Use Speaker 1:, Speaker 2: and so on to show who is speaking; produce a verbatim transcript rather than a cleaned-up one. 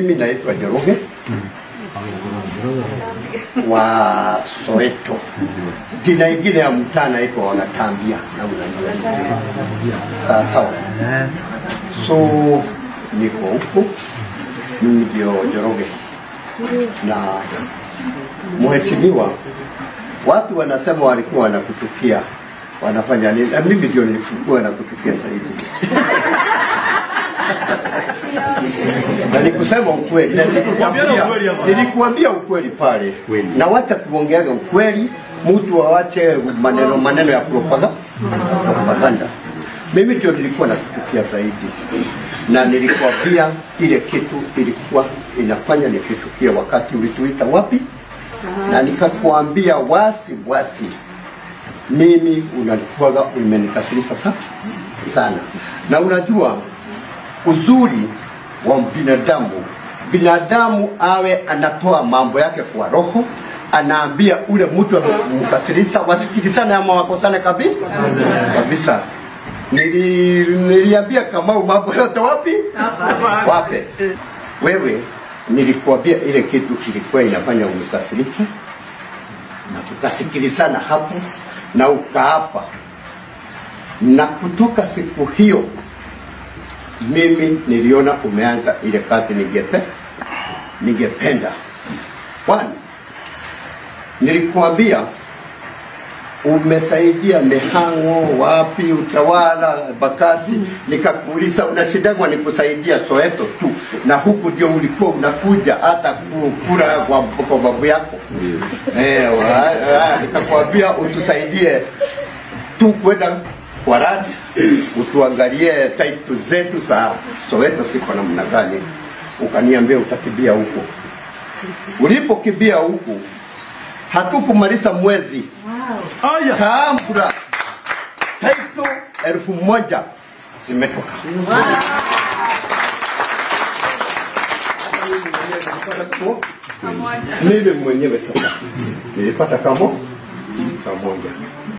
Speaker 1: Mimi naitwa Njoroge wa Soweto. Jina ingine ya mtaa naitwa Wanatambia na unajua. Sasa so niko huko, mimi ndio Njoroge. Na mheshimiwa, watu wanasema walikuwa wanakutukia, wanafanya nini? Na mimi ndio nilikuwa nakutukia zaidi. Na nikusema ukweli, na nilikuambia nilikuambia ukweli pale. Na wacha kuongeaga ukweli, mtu awache maneno maneno ya propaganda. Propaganda. Mimi ndio nilikuwa nakutukia zaidi. Na nilikuambia ile kitu ilikuwa inafanya nikitukia wakati ulituita wapi? Na nikakwambia wasi wasi, mimi unalikuwaga umenikasirisha sana. Na unajua uzuri wa binadamu, binadamu awe anatoa mambo yake kwa roho, anaambia ule mtu mkasirisha, wasikilizane ama wakosane kabisa kabisa. Nili, niliambia kama mambo yote wapi? Wape. Wewe nilikuambia ile kitu kilikuwa inafanya umkasirisha, na tukasikilizana hapo na ukaapa. Na kutoka siku hiyo mimi niliona umeanza ile kazi ningepe ningependa. One, nilikuambia umesaidia Mihango wapi, Utawala, Bakasi. Nikakuuliza unashindagwa nikusaidia Soweto tu, na huku ndio ulikuwa unakuja hata kura kwa, kwa babu yako. Eh, nikakwambia utusaidie tu kwenda kwa radi, utuangalie title zetu za Soweto siko namna gani. Ukaniambia utakibia huko. Ulipokimbia huko, hatukumaliza mwezi. Wow. Aya. Kaambura title elfu moja zimetoka. Wow. Mimi mwenyewe sasa nilipata kamo kamoja.